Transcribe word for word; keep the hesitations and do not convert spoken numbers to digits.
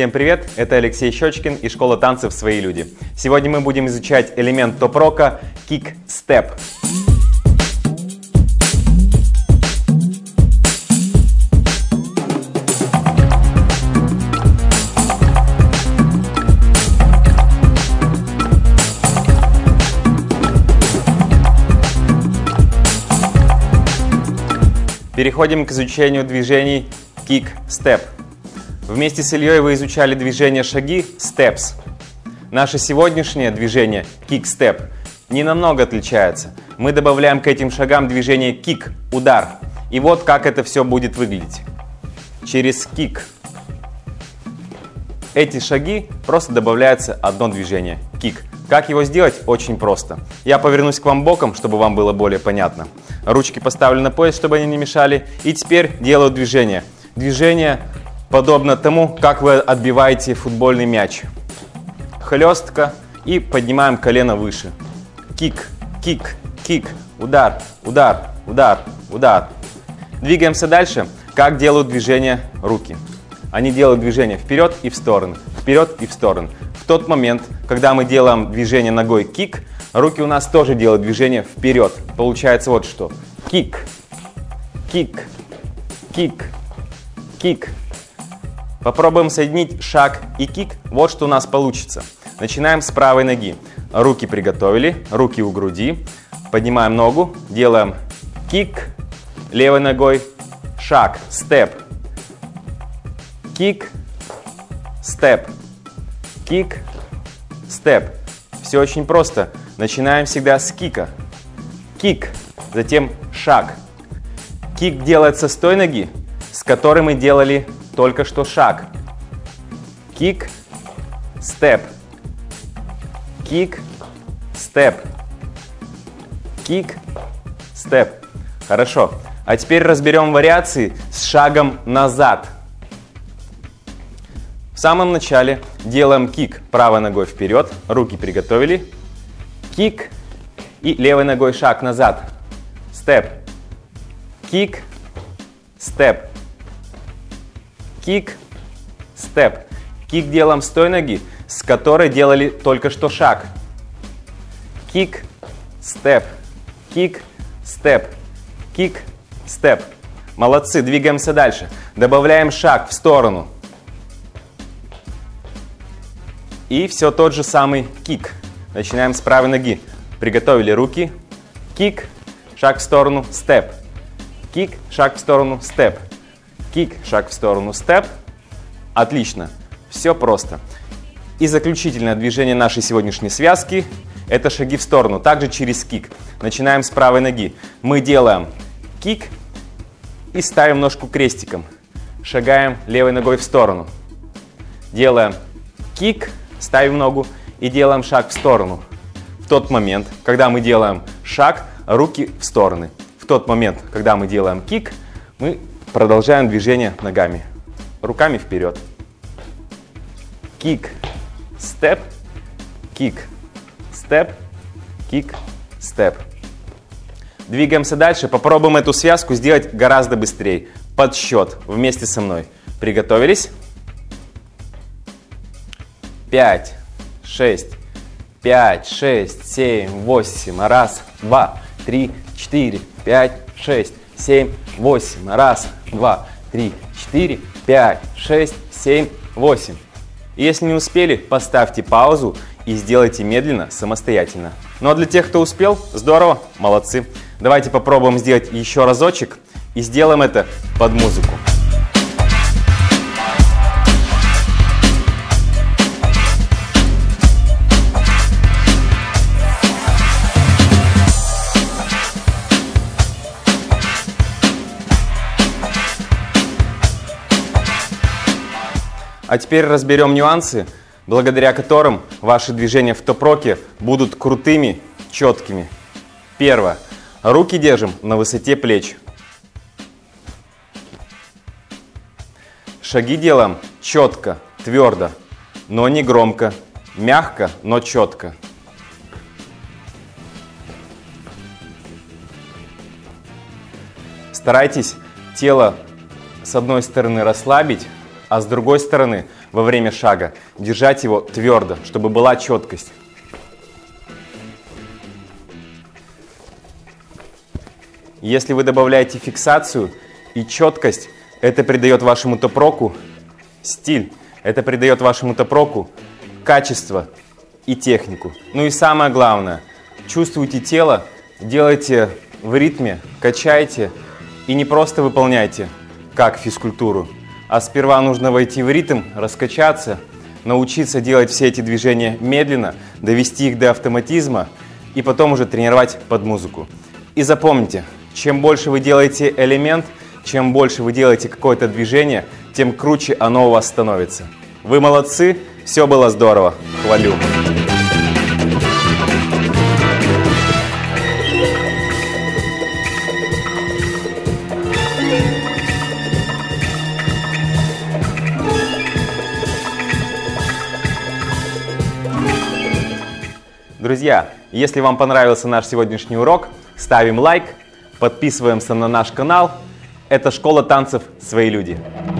Всем привет! Это Алексей Щечкин и школа танцев «Свои люди». Сегодня мы будем изучать элемент топ-рока кик-степ. Переходим к изучению движений кик-степ. Вместе с Ильей вы изучали движение шаги steps. Наше сегодняшнее движение kick-step не намного отличается. Мы добавляем к этим шагам движение kick, удар. И вот как это все будет выглядеть. Через kick. Эти шаги просто добавляется одно движение kick. Как его сделать? Очень просто. Я повернусь к вам боком, чтобы вам было более понятно. Ручки поставлю на пояс, чтобы они не мешали. И теперь делаю движение. Движение подобно тому, как вы отбиваете футбольный мяч. Хлестко и поднимаем колено выше. Кик, кик, кик, удар, удар, удар, удар. Двигаемся дальше. Как делают движение руки? Они делают движение вперед и в сторону, вперед и в сторону. В тот момент, когда мы делаем движение ногой кик, руки у нас тоже делают движение вперед. Получается вот что. Кик, кик, кик, кик. Попробуем соединить шаг и кик. Вот что у нас получится. Начинаем с правой ноги. Руки приготовили, руки у груди. Поднимаем ногу, делаем кик, левой ногой шаг, степ. Кик, степ. Кик, степ. Все очень просто. Начинаем всегда с кика. Кик, затем шаг. Кик делается с той ноги, с которой мы делали только что шаг. Кик, степ. Кик, степ. Кик, степ. Хорошо. А теперь разберем вариации с шагом назад. В самом начале делаем кик правой ногой вперед, руки приготовили. Кик и левой ногой шаг назад. Степ. Кик, степ. Кик, степ. Кик делаем с той ноги, с которой делали только что шаг. Кик, степ. Кик, степ. Кик, степ. Молодцы, двигаемся дальше. Добавляем шаг в сторону. И все тот же самый кик. Начинаем с правой ноги. Приготовили руки. Кик, шаг в сторону, степ. Кик, шаг в сторону, степ. Кик, шаг в сторону, степ. Отлично. Все просто. И заключительное движение нашей сегодняшней связки – это шаги в сторону. Также через кик. Начинаем с правой ноги. Мы делаем кик и ставим ножку крестиком. Шагаем левой ногой в сторону. Делаем кик, ставим ногу и делаем шаг в сторону. В тот момент, когда мы делаем шаг, руки в стороны. В тот момент, когда мы делаем кик, мы продолжаем движение ногами. Руками вперед. Кик, степ, кик, степ, кик, степ. Двигаемся дальше. Попробуем эту связку сделать гораздо быстрее. Подсчет вместе со мной. Приготовились? Пять, шесть, пять, шесть, семь, восемь. Раз, два, три, четыре, пять, шесть, семь, восемь. Раз, два, три, четыре, пять, шесть, семь, восемь. Если не успели, поставьте паузу и сделайте медленно, самостоятельно. Ну а для тех, кто успел, здорово, молодцы. Давайте попробуем сделать еще разочек и сделаем это под музыку. А теперь разберем нюансы, благодаря которым ваши движения в топ-роке будут крутыми, четкими. Первое. Руки держим на высоте плеч. Шаги делаем четко, твердо, но не громко. Мягко, но четко. Старайтесь тело с одной стороны расслабить, а с другой стороны во время шага. Держать его твердо, чтобы была четкость. Если вы добавляете фиксацию и четкость, это придает вашему топ-року стиль, это придает вашему топ-року качество и технику. Ну и самое главное, чувствуйте тело, делайте в ритме, качайте и не просто выполняйте как физкультуру, а сперва нужно войти в ритм, раскачаться, научиться делать все эти движения медленно, довести их до автоматизма и потом уже тренировать под музыку. И запомните, чем больше вы делаете элемент, чем больше вы делаете какое-то движение, тем круче оно у вас становится. Вы молодцы, все было здорово, хвалю. Друзья, если вам понравился наш сегодняшний урок, ставим лайк, подписываемся на наш канал. Это школа танцев «Свои люди».